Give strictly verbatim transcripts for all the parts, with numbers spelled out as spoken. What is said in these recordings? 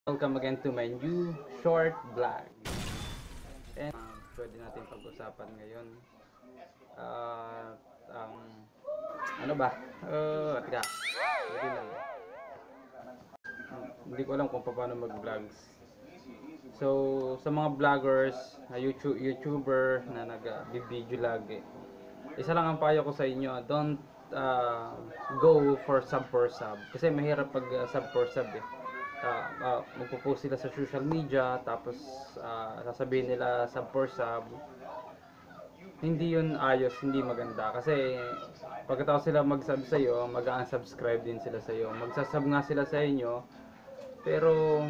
Welcome again to my new short vlog. And uh, pwede natin pag-usapan ngayon. Uh, um, ano ba? Uh, teka. Pwede lang. Hindi ko alam kung paano mag-vlogs. So, sa mga vloggers, uh, YouTube, YouTuber na nag-video lagi, isa lang ang payo ko sa inyo, don't uh, go for sub for sub. Kasi mahirap pag uh, sub for sub eh. Uh, uh, magpo-post sila sa social media, tapos uh, sasabihin nila sub for sub. Hindi yun ayos, hindi maganda. Kasi pagkatapos sila mag-sub sa'yo, mag-unsubscribe din sila sa'yo. Magsasub nga sila sa inyo, pero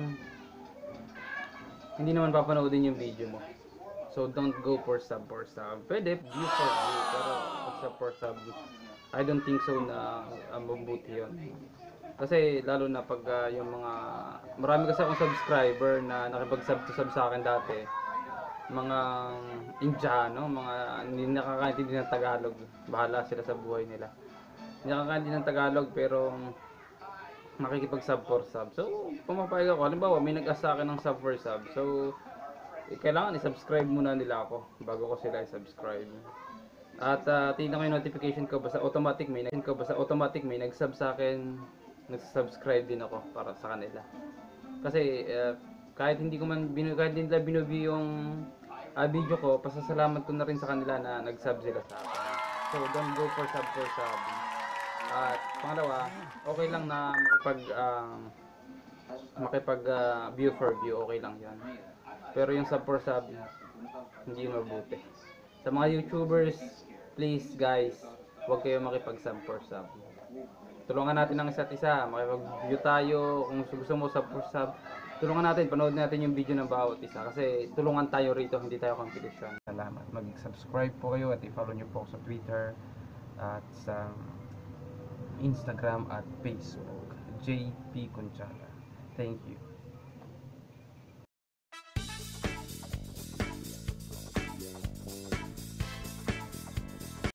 hindi naman papanoodin yung video mo. So don't go for sub for sub. Pwede view for view, pero sub for sub, I don't think so na uh, mabuti yun. Kasi lalo na pag uh, yung mga marami kasi akong subscriber na nakipag-sub to sub sa akin dati, mga Indiano, mga hindi nakakaintindi ng Tagalog, bahala sila sa buhay nila. Hindi nakakaintindi ng Tagalog pero makikipag-sub for sub. So pumapayag ako, halimbawa may nag-ask sa akin ng sub for sub, so eh, kailangan i-subscribe muna nila ako bago ko sila i-subscribe. At uh, tingnan ko yung notification ko, basta automatic may nag ko basta automatic may nag-sub sa akin, nag-subscribe din ako para sa kanila. Kasi uh, kahit hindi ko man binu kahit hindi nila binubi yung uh, video ko, pasasalamat ko na rin sa kanila na nag-sub sila sa akin. So don't go for sub for sub. At pangalawa, okay lang na makipag uh, makipag uh, view for view, okay lang 'yan. Pero yung sub for sub, hindi yun mabuti. Sa mga YouTubers, please guys, huwag kayo makipag-sub for sub. Tulungan natin ang isa't isa, makipag-view tayo, kung gusto mo sub for sub, tulungan natin, panood natin yung video ng bawat isa. Kasi tulungan tayo rito, hindi tayo competition. Salamat. Mag-subscribe po kayo at i-follow nyo po ako sa Twitter at sa Instagram at Facebook. J P Conchara. Thank you.